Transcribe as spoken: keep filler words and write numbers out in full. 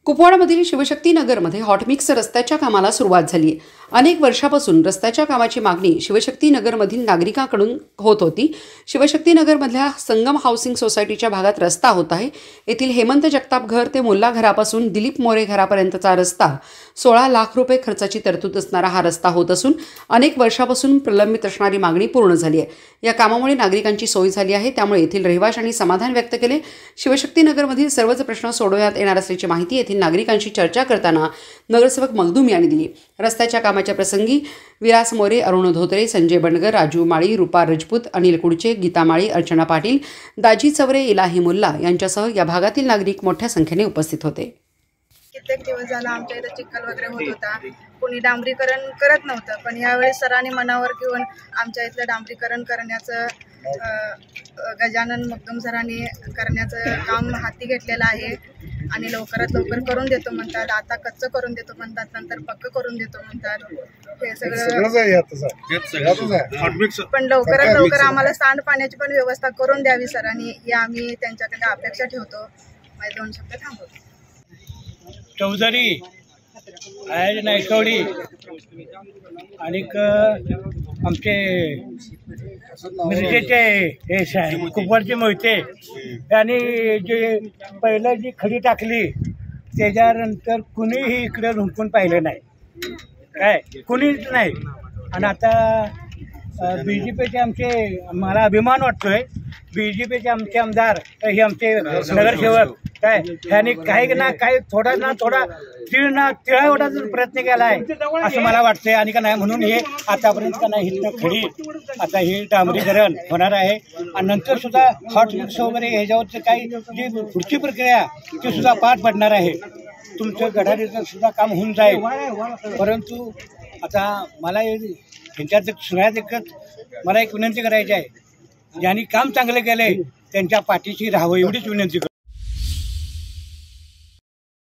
कुपवाडामधील शिवशक्ती नगरमध्ये हॉटमिक्स रस्त्याच्या कामाला सुरुवात झाली आहे। अनेक वर्षापासून रस्त्याच्या कामाची मागणी शिवशक्ती नगरमधील नागरिकांकडून होत होती। शिवशक्ती नगरमधल्या संगम हाऊसिंग सोसायटीच्या भागात रस्ता होत आहे। येथील हेमंत जगताप घर ते मुल्ला घरापासून दिलीप मोरे घरापर्यंतचा रस्ता सोळा लाख रुपये खर्चाची तरतूद असणारा हा रस्ता होत असून अनेक वर्षापासून प्रलंबित असणारी मागणी पूर्ण झाली आहे। या कामामुळे नागरिकांची सोय झाली आहे, त्यामुळे येथील रहिवाशांनी समाधान व्यक्त केले। शिवशक्ती नगरमधील सर्वच प्रश्न सोडवण्यात येणार असल्याची माहिती येथील नागरिकांशी चर्चा करताना नगरसेवक मखदूम यांनी दिली। रस्त्याच्या कामाच्या प्रसंगी विलास मोरे, अरुण धोत्रे, संजय बंडगर, राजू माळी, रूपा राजपूत, अनिल कुडचे, गीता माळी, अर्चना पाटील, दाजी चवरे, इलाही मुल्ला यांच्यासह या भागातील नागरिक मोठ्या संख्येने उपस्थित होते। कित्येक दिवस झाला आमच्या इथे चिखल वगैरे होत होता, कोणी डांबरीकरण करत नव्हतं, पण यावेळी सरांनी मनावर घेऊन आमच्या इथलं डांबरीकरण करण्याचं गजानन मखदूम सरांनी करण्याचं काम हाती घेतलेलं आहे आणि लवकरात लवकर करून देतो म्हणतात। आता कच्चं करून देतो म्हणतात, नंतर पक्क करून देतो म्हणतात। हे सगळं पण लवकरात लवकर आम्हाला सांडपाण्याची पण व्यवस्था करून द्यावी सरांनी, हे आम्ही त्यांच्याकडे अपेक्षा ठेवतो। माझे दोन शब्द थांबवतो। चौधरी आज नायकवडी आणि आमचे मिरजेचे हे साहेब कुपवाडचे मोहिते आणि जे पहिलं जी खडी टाकली त्याच्यानंतर कुणीही इकडे रुंकून पाहिलं नाही, काय कुणीच नाही। आणि आता बी जे पीचे आमचे मला अभिमान वाटतोय, बी जे पीचे आमचे आमदार हे आमचे नगरसेवक काय ह्यांनी काही ना काही थोडा ना थोडा तीळ ना तिळावडाचा प्रयत्न केला आहे असं मला वाटतंय। आणि का नाही म्हणून हे आतापर्यंत का नाही इथनं खडी आता हे डांबरीकरण होणार आहे आणि नंतर सुद्धा हॉट मिक्स वगैरे ह्याच्यावरचं काही जी पुढची प्रक्रिया ती सुद्धा पार पडणार आहे। तुमचं गडारीचं सुद्धा काम होऊन जाईल, परंतु आता मला त्यांच्यात सुनायात एकच मला एक विनंती करायची आहे, ज्यांनी काम चांगलं केलंय त्यांच्या पाठीशी राहावं एवढीच विनंती करतो।